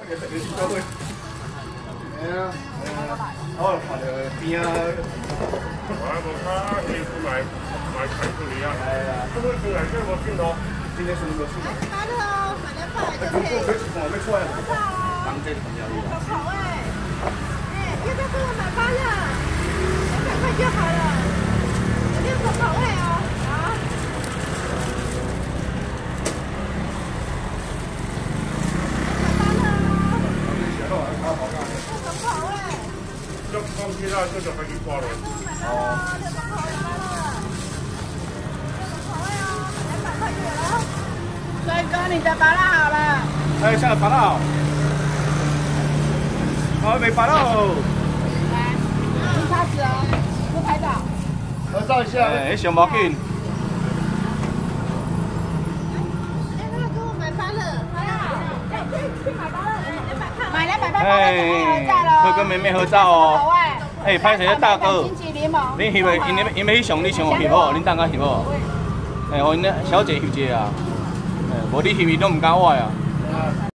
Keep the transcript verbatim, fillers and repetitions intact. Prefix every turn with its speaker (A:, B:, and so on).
A: 哎呀，哦，看到边啊，
B: 我无卡，你买买开出嚟啊！
A: 哎呀，这个进来这个镜头，今天什么都是。
C: 好的哦，买两百就可以。
A: 这从来没出来过。
C: 当
A: 这个很要力。
C: 有口味。哎，要不要跟我买包了？两百块就好了。有六种口味哦。好。六种口味。
B: 就放弃啦，这就可以挂了。
C: 哦。六种口味包了。六种口味哦，两百块就有了。帅哥，你的拔蜡好了。
A: 哎，下来拔蜡哦。哦，没拔蜡哦。
C: 来，不擦纸哦，不拍照。
A: 合照一下。哎，小毛巾。
C: 哎，他要跟我买芭乐，芭乐好。哎，去去买芭乐，两百块。买两百块，
A: 哎，会跟妹妹合照哦。哎，拍谁的大哥？
C: 金桔柠檬。
A: 你翕的，因因因要翕相，你想翕好，恁等下翕好。哎，我因小姐翕一个啊。哎，无你翕伊都唔敢我啊。